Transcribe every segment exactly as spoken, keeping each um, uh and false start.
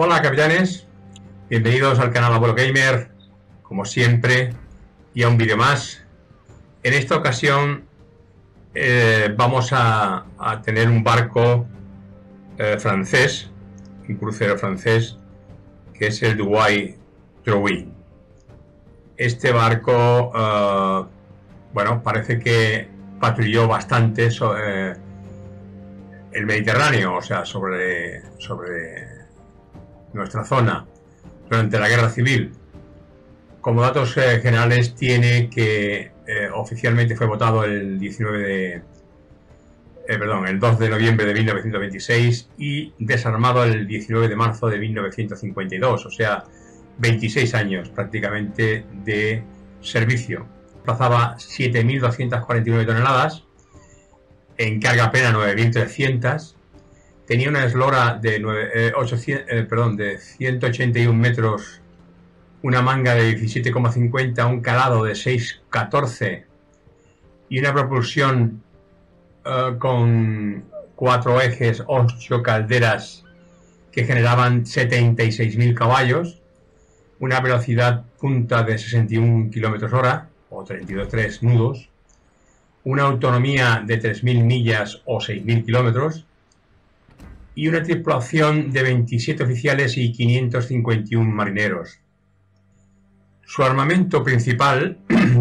Hola capitanes, bienvenidos al canal Abuelo Gamer, como siempre, y a un vídeo más. En esta ocasión eh, vamos a, a tener un barco eh, francés, un crucero francés, que es el Douai Drouin. Este barco, eh, bueno, parece que patrulló bastante sobre, eh, el Mediterráneo, o sea, sobre, sobre nuestra zona durante la guerra civil. Como datos eh, generales, tiene que eh, oficialmente fue votado el diecinueve de eh, perdón, el dos de noviembre de mil novecientos veintiséis y desarmado el diecinueve de marzo de mil novecientos cincuenta y dos, o sea, veintiséis años prácticamente de servicio. Plazaba siete mil doscientas cuarenta y nueve toneladas, en carga plena nueve mil trescientas. Tenía una eslora de, nueve, eh, ochocientos, eh, perdón, de ciento ochenta y un metros, una manga de diecisiete coma cincuenta, un calado de seis coma catorce y una propulsión eh, con cuatro ejes, ocho calderas que generaban setenta y seis mil caballos, una velocidad punta de sesenta y un kilómetros hora o treinta y dos coma tres nudos, una autonomía de tres mil millas o seis mil kilómetros, y una tripulación de veintisiete oficiales y quinientos cincuenta y uno marineros. Su armamento principal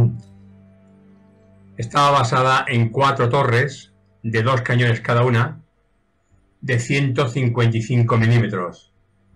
estaba basada en cuatro torres de dos cañones cada una de ciento cincuenta y cinco milímetros,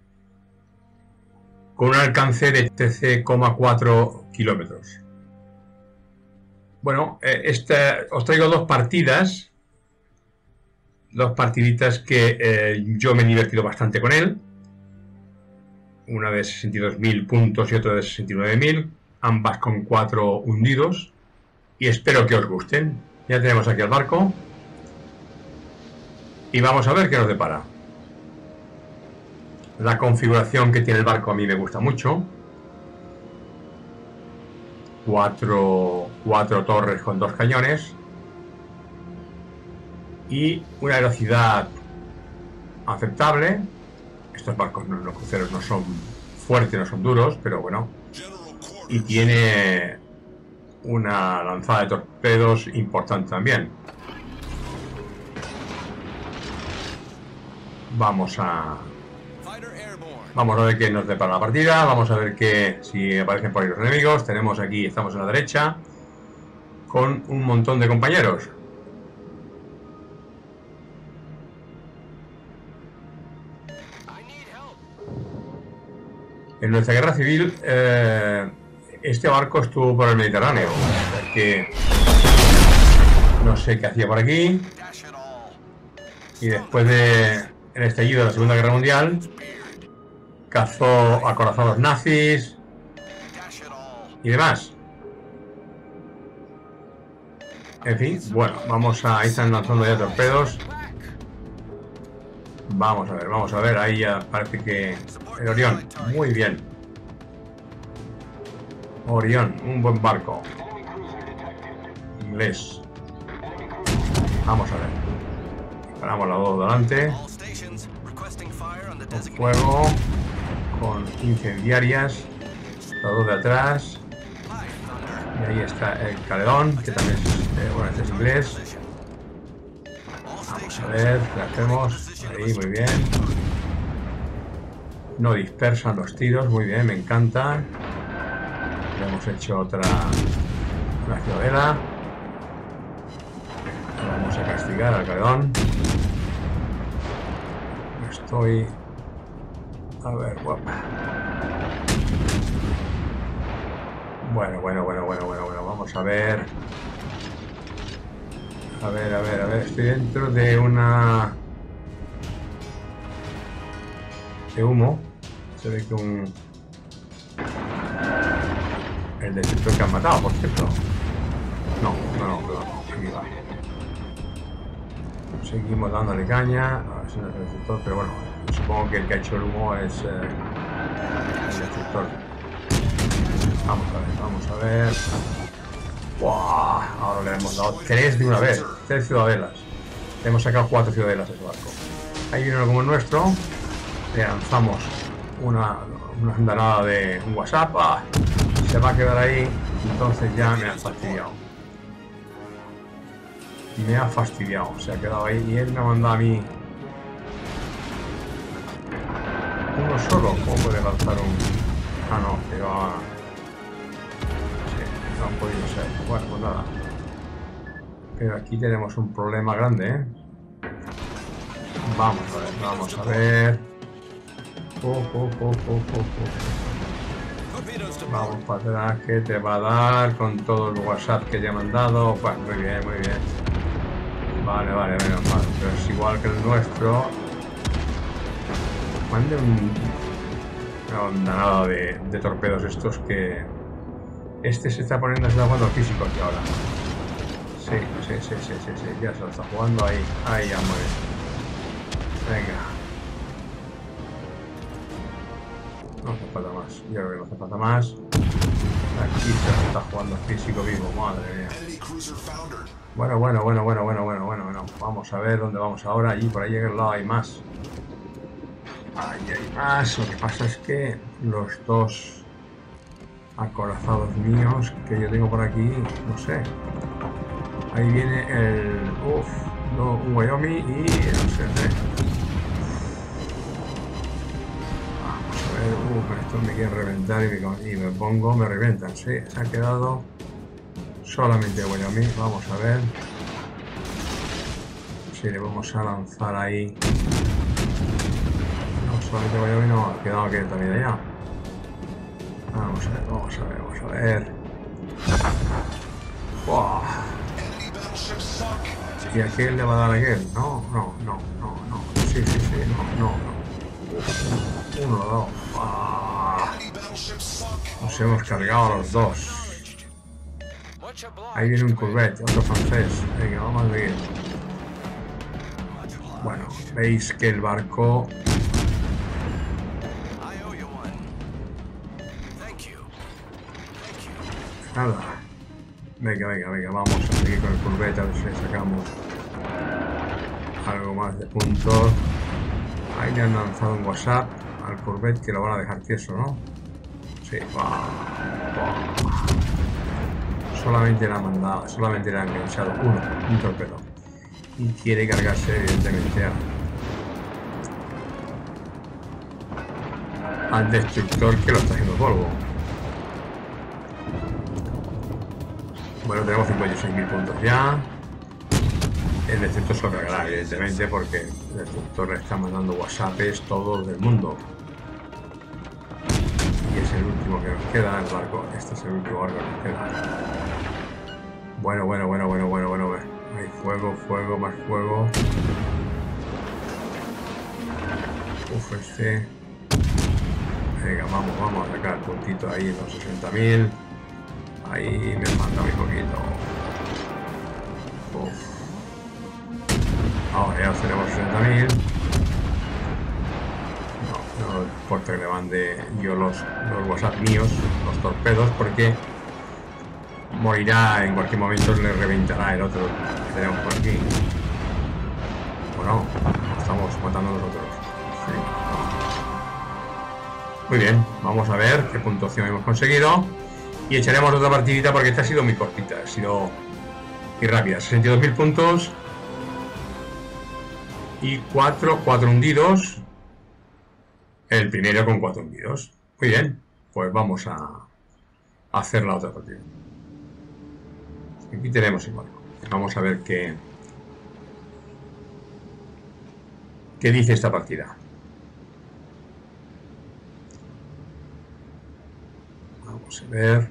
con un alcance de trece coma cuatro kilómetros. Bueno, esta, os traigo dos partidas. Dos partiditas que eh, yo me he divertido bastante con él. Una de sesenta y dos mil puntos y otra de sesenta y nueve mil. Ambas con cuatro hundidos. Y espero que os gusten. Ya tenemos aquí el barco. Y vamos a ver qué nos depara. La configuración que tiene el barco a mí me gusta mucho. Cuatro, cuatro torres con dos cañones. Y una velocidad aceptable. Estos barcos, los cruceros no son fuertes, no son duros, pero bueno. Y tiene una lanzada de torpedos importante también. Vamos a vamos a ver qué nos depara la partida. Vamos a ver que si aparecen por ahí los enemigos. Tenemos aquí, estamos en la derecha con un montón de compañeros. En nuestra guerra civil, eh, este barco estuvo por el Mediterráneo, o sea que no sé qué hacía por aquí. Y después del estallido de la Segunda Guerra Mundial, cazó acorazados nazis y demás. En fin, bueno, vamos a... Ahí están lanzando ya torpedos. Vamos a ver, vamos a ver, ahí ya parece que el Orión, muy bien. Orión, un buen barco. Inglés. Vamos a ver. Disparamos la dos delante. Con fuego. Con incendiarias. La dos de atrás. Y ahí está el Caledón, que también es, eh, bueno, este es inglés. Vamos a ver qué hacemos. Ahí, muy bien. No dispersan los tiros, muy bien, me encanta. Ya hemos hecho otra una ciudadela. Vamos a castigar al Caledón. Estoy... A ver, guapa. Bueno, bueno, bueno, bueno, bueno, bueno, vamos a ver. A ver, a ver, a ver, estoy dentro de una... de humo. Se ve que un... el destructor que han matado, por cierto. No, no, no, perdón, aquí va. Seguimos dándole caña. A ver si no es el destructor, pero bueno, supongo que el que ha hecho el humo es eh, el destructor. Vamos a ver, vamos a ver. ¡Wow! Ahora le hemos dado tres de una vez. Tres ciudadelas. Le hemos sacado cuatro ciudadelas de ese barco. Ahí viene uno como el nuestro. Le lanzamos una, una andanada de WhatsApp. ¡Ah! Se va a quedar ahí. Entonces ya me ha fastidiado. Me ha fastidiado. Se ha quedado ahí y él me ha mandado a mí uno solo. ¿Cómo puede lanzar un...? Ah, no, pero... Sí, no ha podido ser. Bueno, pues nada. Pero aquí tenemos un problema grande, ¿eh? Vamos a ver, vamos a ver. Oh, oh, oh, oh, oh, oh. Vamos para atrás, que te va a dar con todo el WhatsApp que te ha mandado. Bueno, muy bien, muy bien. Vale, vale, menos mal. Pero es igual que el nuestro. Mande un... una andanada de, de torpedos estos que... Este se está poniendo, se está jugando físico aquí ahora. Sí, sí, sí, sí, sí, sí, ya se lo está jugando ahí. Ahí ya muere. Venga. No hace falta más. Yo creo que no hace falta más. Aquí se está jugando físico vivo, madre mía. Bueno, bueno, bueno, bueno, bueno, bueno, bueno, bueno. Vamos a ver dónde vamos ahora. Allí, por ahí al lado hay más. Ahí hay más. Lo que pasa es que los dos acorazados míos que yo tengo por aquí, no sé. Ahí viene el... Uff, no, un Wyoming y no sé, ¿eh? Vamos a ver, uff, estos me quieren reventar y me, y me pongo, me reventan, sí, se ha quedado solamente Wyoming, vamos a ver si le vamos a lanzar ahí. No, solamente Wyoming no, ha quedado que también allá. Vamos a ver, vamos a ver, vamos a ver. Wow. ¿Y a quién le va a dar a aquel? No, no, no, no, no. Sí, sí, sí, no, no, no. Uno, dos. Ah. Nos hemos cargado a los dos. Ahí viene un Corvette, otro francés. Venga, vamos a seguir. Bueno, veis que el barco... Nada. Venga, venga, venga, vamos a seguir con el Corvette a ver si sacamos algo más de puntos. Ahí le han lanzado un WhatsApp al Corvette que lo van a dejar tieso, ¿no? Sí, va. Solamente le han mandado, solamente le han enganchado uno, un torpedo. Y quiere cargarse, evidentemente, a, al destructor que lo está haciendo polvo. Bueno, tenemos cincuenta y seis mil puntos ya. El destructor se lo cargará, evidentemente, porque el destructor le está mandando WhatsApps todo del mundo. Y es el último que nos queda, el barco. Este es el último barco que nos queda. Bueno, bueno, bueno, bueno, bueno, bueno. Hay fuego, fuego, más fuego. Uf, este. Venga, vamos, vamos a sacar el puntito ahí en los sesenta mil. Ahí me falta muy poquito. Uf. Ahora ya tenemos sesenta mil. No, no importa que le mande yo los, los WhatsApp míos, los torpedos, porque morirá en cualquier momento, le reventará el otro que tenemos por aquí. Bueno, estamos matando nosotros. Sí. Muy bien, vamos a ver qué puntuación hemos conseguido. Y echaremos otra partidita porque esta ha sido muy cortita, ha sido muy rápida. sesenta y dos mil puntos. Y cuatro, cuatro hundidos. El primero con cuatro hundidos. Muy bien, pues vamos a hacer la otra partida. Aquí tenemos el barco. Vamos a ver qué, qué dice esta partida. Vamos a ver.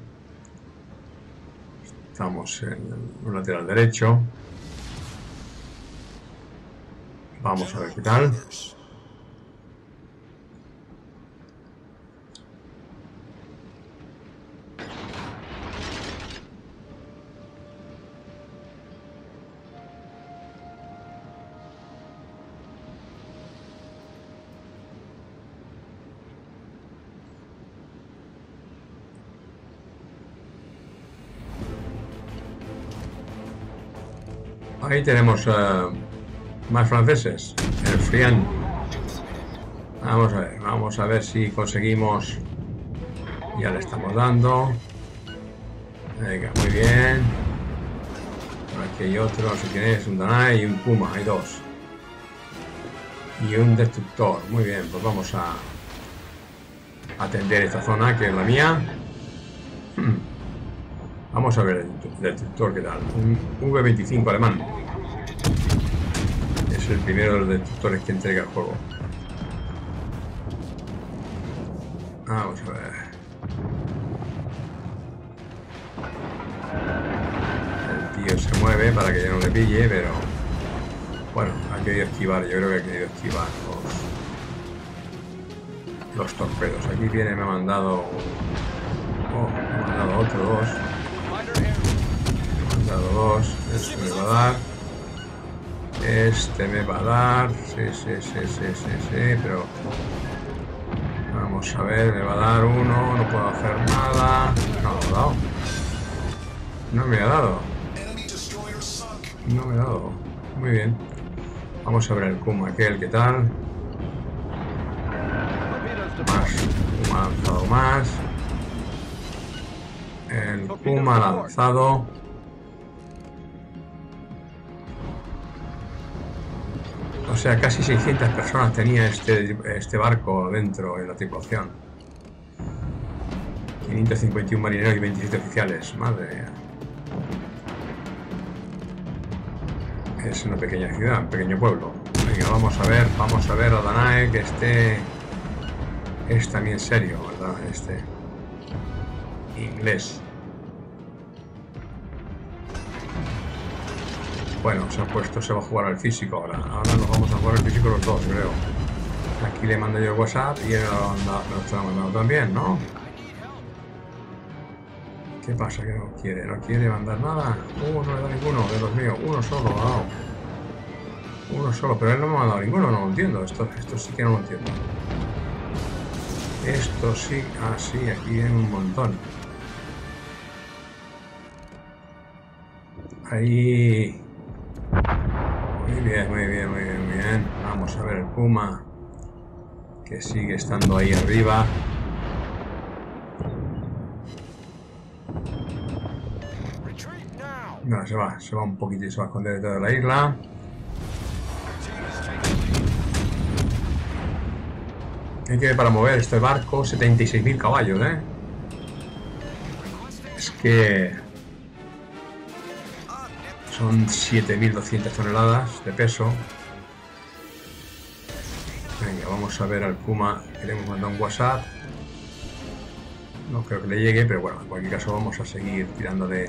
Estamos en el lateral derecho. Vamos a ver qué tal. Ahí tenemos uh, más franceses. El Friand. Vamos a ver, vamos a ver si conseguimos. Ya le estamos dando. Venga, muy bien. Aquí hay otro, no sé quién es, un Danai y un Puma, hay dos. Y un destructor. Muy bien, pues vamos a atender esta zona que es la mía. Vamos a ver el destructor, ¿qué tal? Un V veinticinco alemán. Es el primero de los destructores que entrega el juego. Vamos a ver. El tío se mueve para que ya no le pille, pero... Bueno, ha querido esquivar, yo creo que ha querido esquivar los, los torpedos. Aquí viene, me ha mandado... Oh, me ha mandado otro, dos. Me ha mandado dos. Este me va a dar. Este me va a dar. Sí, sí, sí, sí, sí, sí, pero... Vamos a ver, me va a dar uno, no puedo hacer nada. No me ha dado. No me ha dado. No me ha dado. Muy bien. Vamos a ver el Kuma aquel, ¿qué tal? Más. Kuma ha lanzado más. El Kuma ha lanzado. O sea, casi seiscientas personas tenía este, este barco dentro en la tripulación. quinientos cincuenta y uno marineros y veintisiete oficiales. Madre mía. Es una pequeña ciudad, un pequeño pueblo. Venga, vamos a ver, vamos a ver a Danae, que este es también serio, ¿verdad? Este inglés. Bueno, se ha puesto, se va a jugar al físico ahora. Ahora nos vamos a jugar al físico los dos, creo. Aquí le mando yo el WhatsApp y él me lo está mandando también, ¿no? ¿Qué pasa que no quiere? ¿No quiere mandar nada? Uh, no le da ninguno de los míos. Uno solo, ha dado. Uno solo, pero él no me ha dado ninguno, no lo entiendo. Esto, esto sí que no lo entiendo. Esto sí, ah, sí, aquí viene un montón. Ahí... Muy bien, muy bien, muy bien, muy bien. Vamos a ver el Puma, que sigue estando ahí arriba. No, se va, se va un poquito y se va a esconder detrás de la isla. Hay que ver para mover este barco setenta y seis mil caballos, ¿eh? Es que... Son siete mil doscientas toneladas de peso. Venga, vamos a ver al Kuma. Queremos mandar un WhatsApp. No creo que le llegue, pero bueno, en cualquier caso vamos a seguir tirando de...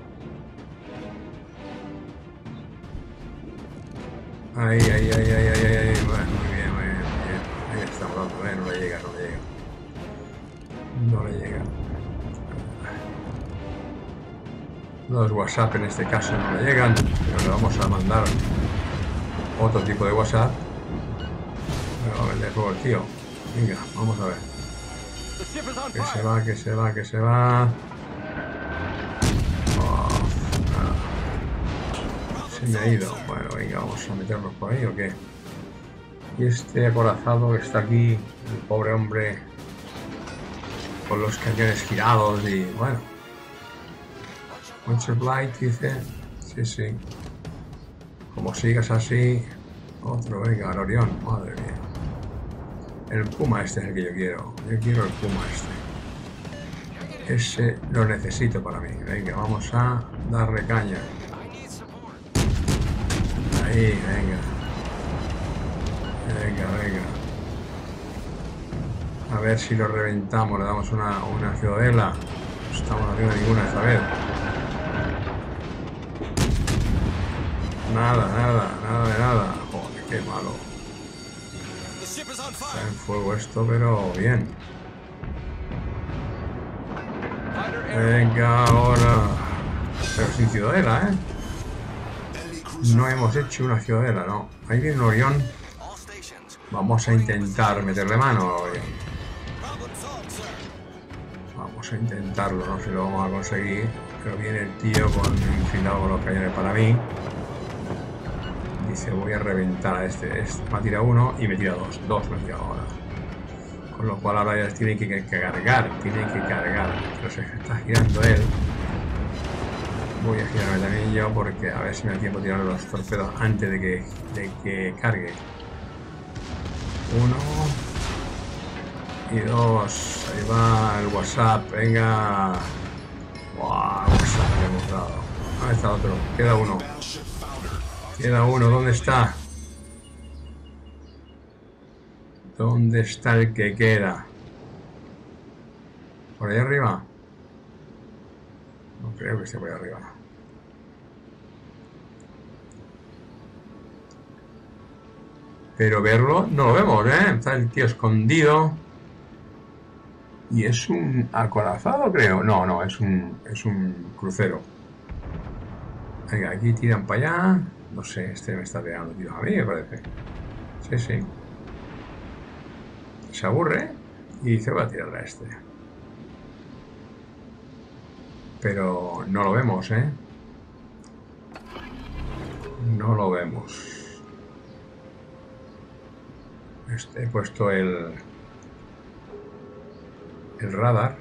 Ahí, ahí, ahí, ahí, ahí, ahí. Bueno, muy bien, muy bien, muy bien. Ahí estamos dando, ¿eh? No le llega, no le llega. No le llega. Los WhatsApp en este caso no le llegan, pero le vamos a mandar otro tipo de WhatsApp. Me va a vender juego el tío. Venga, vamos a ver. Que se va, que se va, que se va. Oh, se me ha ido. Bueno, venga, vamos a meternos por ahí o qué. Y este acorazado que está aquí, el pobre hombre, con los cañones girados y bueno. Winter Blight dice, sí, sí. Como sigas así, otro, venga, el Orión, madre mía. El Puma este es el que yo quiero. Yo quiero el Puma este. Ese lo necesito para mí. Venga, vamos a darle caña. Ahí, venga. Venga, venga. A ver si lo reventamos. Le damos una, una ciudadela. No estamos haciendo ninguna esta vez. Nada, nada, nada de nada. Joder, qué malo. Está en fuego esto, pero bien. Venga, ahora. Pero sin ciudadela, ¿eh? No hemos hecho una ciudadela, ¿no? Ahí viene un Orión. Vamos a intentar meterle mano al Orión. Vamos a intentarlo, no sé si lo vamos a conseguir. Pero viene el tío con enfilado con los cañones para mí. Dice, voy a reventar a este. este. Me ha tirado uno y me tira dos. Dos me ha tirado ahora. Con lo cual ahora ya tiene que, que, que cargar, tiene que cargar. Pero se está girando él. Voy a girarme también yo porque a ver si me da tiempo de tirar los torpedos antes de que, de que cargue. Uno y dos. Ahí va el WhatsApp. Venga. Wow, WhatsApp le hemos dado. Ahí está otro. Queda uno. Queda uno. ¿Dónde está? ¿Dónde está el que queda? ¿Por ahí arriba? No creo que esté por ahí arriba. Pero verlo no lo vemos, ¿eh? Está el tío escondido. Y es un acorazado, creo. No, no, es un, es un crucero. Venga, aquí tiran para allá. No sé, este me está pegando tiros a mí, me parece. Sí, sí. Se aburre y dice, voy a tirarle a este. Pero no lo vemos, ¿eh? No lo vemos. Este, he puesto el el radar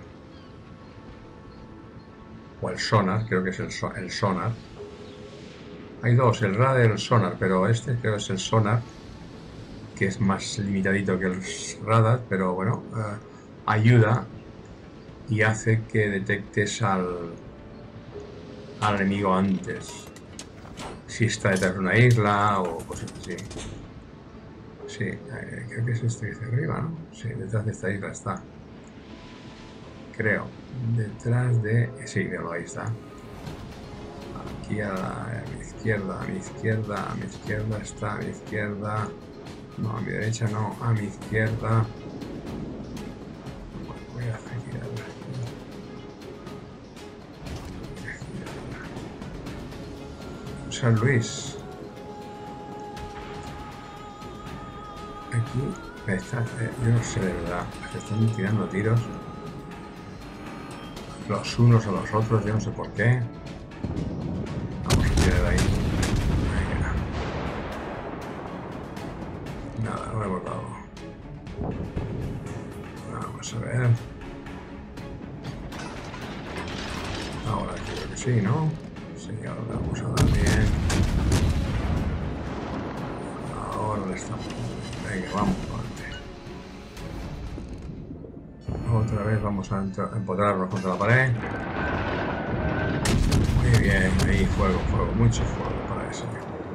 o el sonar, creo que es el, so, el sonar. Hay dos, el radar y el sonar, pero este creo que es el sonar, que es más limitadito que el radar, pero bueno, eh, ayuda y hace que detectes al, al enemigo antes, si está detrás de una isla o cosas así. Sí, eh, creo que es este que está arriba, ¿no? Sí, detrás de esta isla está. Creo. Detrás de... Sí, míralo, ahí está. Aquí a, la, a mi izquierda, a mi izquierda, a mi izquierda está, a mi izquierda... No, a mi derecha no, a mi izquierda... Bueno, voy a girarla. Voy a girarla. San Luis. Aquí me está, eh, yo no sé de verdad, se están tirando tiros los unos a los otros, yo no sé por qué. Vamos a tirar de ahí. Venga. Nada, no hemos dado. Vamos a ver. Ahora creo que sí, ¿no? Sí, ahora le vamos a dar bien. Ahora le estamos. Venga, vamos por adelante. Otra vez vamos a empotrarnos contra la pared. Muy bien, ahí fuego, fuego, mucho fuego para eso.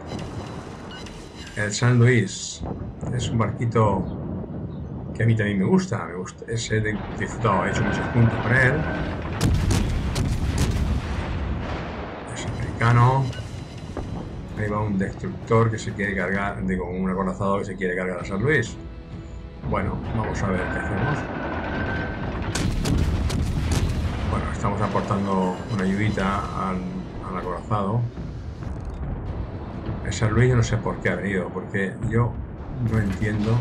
El San Luis es un barquito que a mí también me gusta, me gusta. Ese de disfrutado, he hecho muchos puntos con él. Es americano. Ahí va un destructor que se quiere cargar, digo, un acorazado que se quiere cargar a San Luis. Bueno, vamos a ver qué hacemos. Bueno, estamos aportando una ayudita al, al acorazado. El San Luis yo no sé por qué ha venido, porque yo no entiendo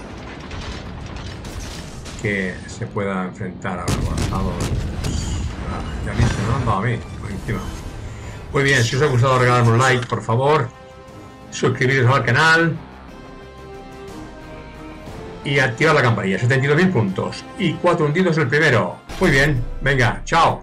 que se pueda enfrentar al acorazado. Ya viste, ¿no? No, a mí, por encima. Muy bien, si os ha gustado regalarme un like, por favor, suscribiros al canal y activar la campanilla. setenta y dos mil puntos y cuatro hundidos el primero. Muy bien, venga, chao.